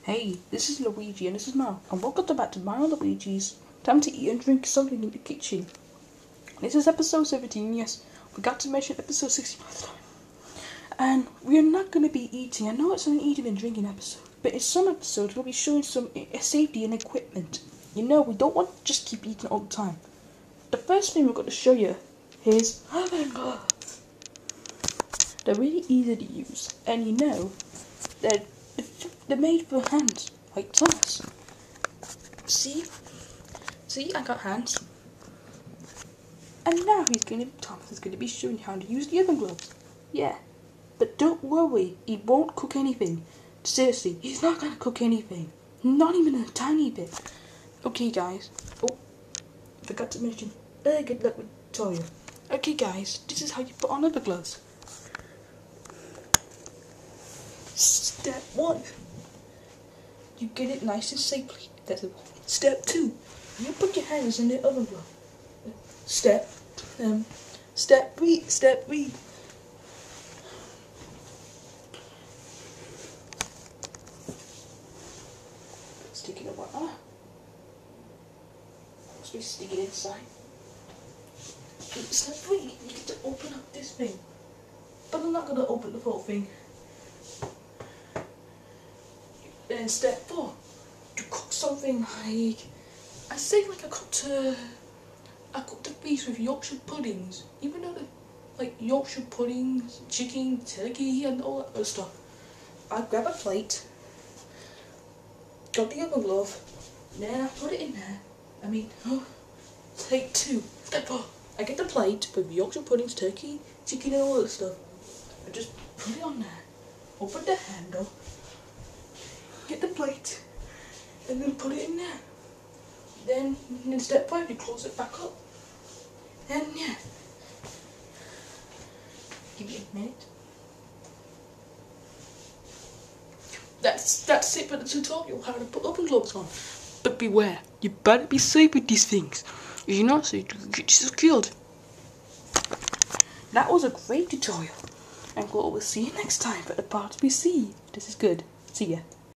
Hey, this is Luigi and this is Mal, and welcome back to Mario Luigi's Time to Eat and Drink Something in the Kitchen. This is episode 17, yes, forgot to mention episode 16 last time. And we are not going to be eating. I know it's an eating and drinking episode, but in some episodes we'll be showing some safety and equipment. You know, we don't want to just keep eating all the time. The first thing we're going to show you is oven gloves. They're really easy to use, and you know, they're made for hands, like Thomas. See, I got hands. And now Thomas is gonna be showing you how to use the oven gloves. Yeah, but don't worry, he won't cook anything. Seriously, he's not gonna cook anything, not even a tiny bit. Okay, guys. Oh, forgot to mention. Good luck with tutorial. Okay, guys, this is how you put on oven gloves. Step 1. You get it nice and safely. That's it. Step 2. You put your hands in the oven glove. Step 3. Stick it over. Must be sticking inside. Step 3. You get to open up this thing. But I'm not gonna open the whole thing. Then step 4, to cook something like, I cooked the beef with Yorkshire puddings. Even though like Yorkshire puddings, chicken, turkey, and all that other stuff. I grab a plate, got the oven glove, then I put it in there. Take 2. Step 4. I get the plate with Yorkshire puddings, turkey, chicken, and all that stuff. I just put it on there. Open the handle. Get the plate and then put it in there. Then in step 5 you close it back up. And yeah. Give it a minute. That's it for the tutorial how to put oven gloves on. But beware, you better be safe with these things. If you're not safe, you can get yourself killed. That was a great tutorial. And we'll see you next time for the part we see. This is good. See ya.